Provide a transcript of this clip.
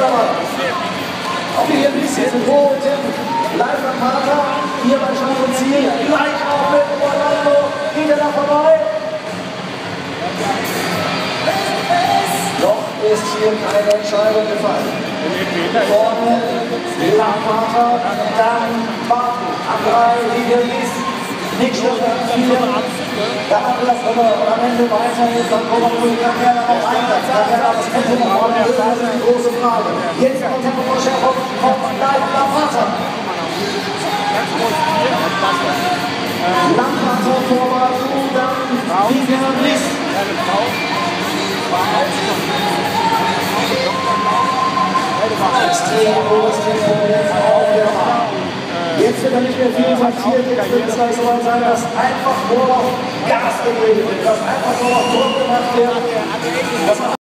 dabei. Auch hier ein bisschen hohe Tempo. Live am Vater, hier bei Start und Ziel. Gleich auch mit Orlando. Geht er da vorbei? Noch ist hier keine Entscheidung gefallen. Vorne Lamparter, dann Barton. Am 3 Ligelis. Nicht nur am 4. Da haben wir das am Ende weiterhin. Dann kommen wir kann er noch einsetzen. Kann er das Tempo noch machen? Das ist die große Frage. Jetzt noch Tempoverschärfung von Lamparter. Lamparter vor Barton, dann Ligelis. Extrem hohes Tempo jetzt auf der Bahn. Jetzt wird er nicht mehr viel taktiert, jetzt wird es gleich so weit sein, dass einfach nur noch Gas gegeben wird, dass einfach nur noch Druck gemacht wird.